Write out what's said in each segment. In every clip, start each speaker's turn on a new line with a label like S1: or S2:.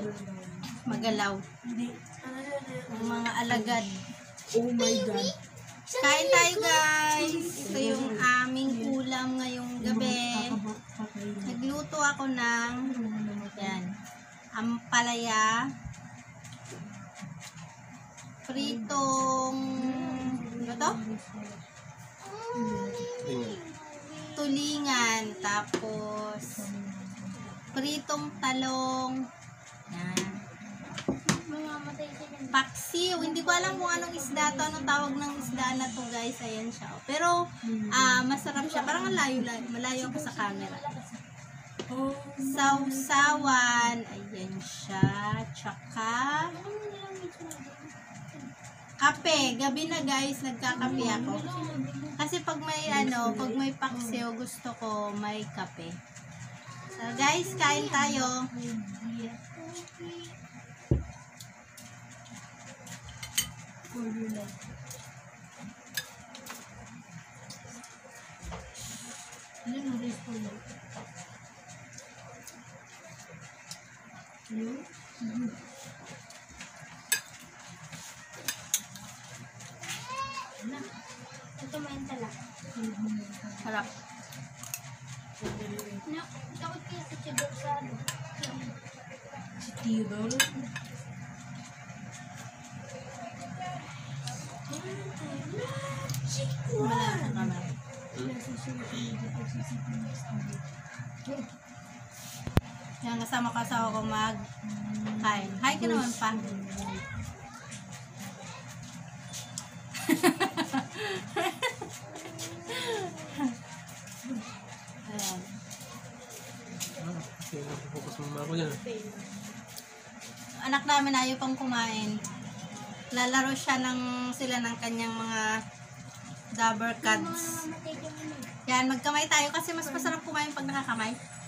S1: magalaw. Ang mga alagad.
S2: Oh my God.
S1: Kain tayo guys. Ito yung aming ulam ngayong gabi. Nagluto ako ng yan, ampalaya, pritong ano to? Tulingan, tapos pritong talong, yan, paksiw. Hindi ko alam kung anong isda to, anong tawag ng isda na to guys. Ayan siya. Pero masarap siya. Parang malayo ako sa camera. Sausawan. Ayan siya. Tsaka kape. Gabi na guys, nagkakape ako. Kasi pag may paksiw, gusto ko may kape. So guys, kain tayo.
S3: Ito may tala.
S1: Harap.
S3: Takot kaya sa Chidor sa ano.
S2: Si Theodore.
S1: Wala na naman. Yan, kasama kasawa ko mag-kain. Hi ka naman pa. Ayan.
S4: Focus mo ako dyan.
S1: Anak namin ayaw pang kumain. Lalaro sila ng kanyang mga Dabber Cats. Yan, magkamay tayo kasi mas masarap kumain pag nakakamay.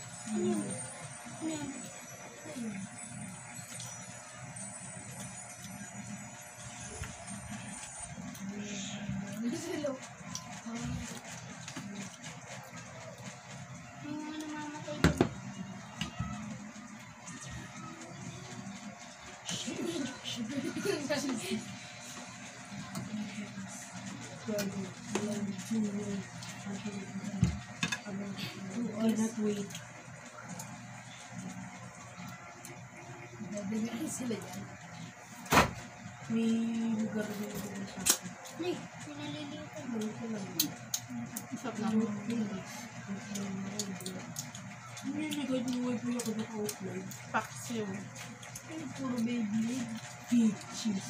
S2: Cannot wait. May lugar din doon sa akin.
S1: Masarap na.
S2: Hindi nagad mo wag mo ako naka-offline.
S1: Paksiw.
S2: Puro baby. Peaches.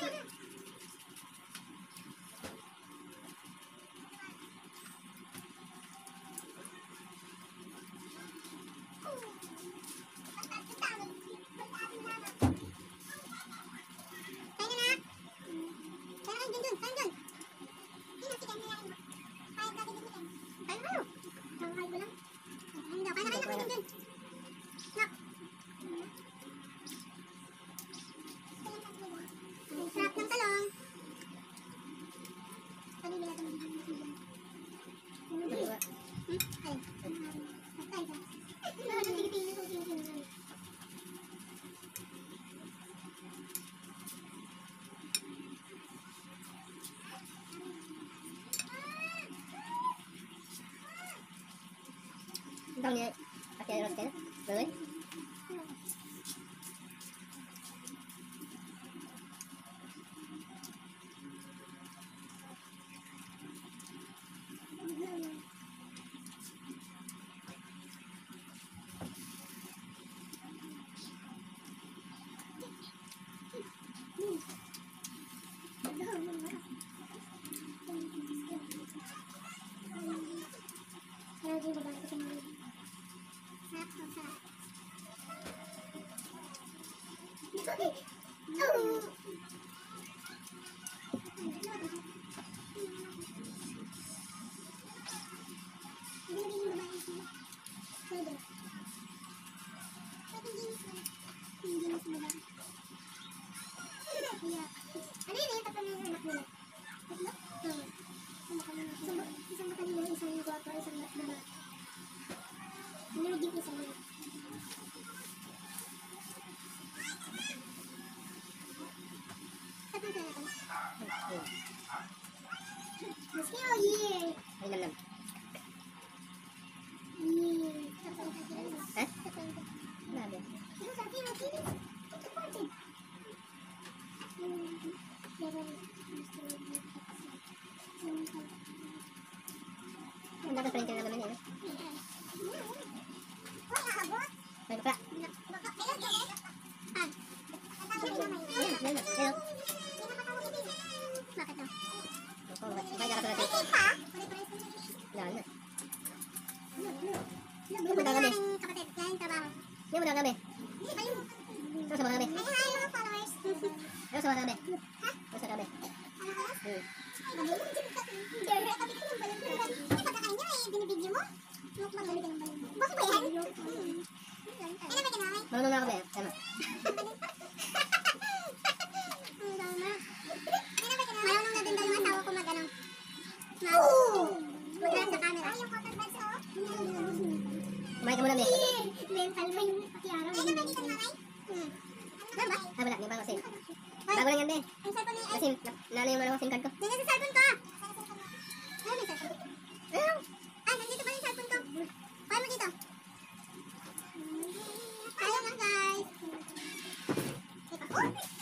S3: Tao niya, pakai roti kan? Boleh? Ito printer naman yun. May bakla. Ayan.
S4: Bakit daw?
S3: Ako, may dara sa natin. Yan na.
S4: Hindi mo
S3: magagabi.
S4: kapatid, yan yung trabaho.
S3: Hindi mo na kami.
S4: Hindi, bali mo.
S3: Ito sa mga kami.
S4: Ay, hi mga followers.
S3: Ito sa mga kami. Ito sa kami.
S4: Ano ka?
S3: Hmm.
S4: Pagkakain nyo eh, binibidyo mo? Mukbang lalagyan ng balon. Bakit ba yan? Ano ba kinamay?
S3: Marunong na kami. Tama.
S4: Ang dama. Marunong na din daw yung asawa ko mag-ano. Mag-run sa camera. Ay, yung cotton buds oh.
S3: Kumain ka muna, Miss.
S4: Mental ba yung pakiaraw? Ay, naman dito mamay? Ano ba?
S3: Ah, wala. Di ba kasi? Bago lang yan, be.
S4: Ang cellphone niya.
S3: Kasi, nalo yung SIM card ko.
S4: Diyan sa cellphone ko. Ano may cellphone?
S3: Ayun.
S4: Ah, nandito ba yung cellphone ko? Paano mo dito? Ayaw lang guys. Oh!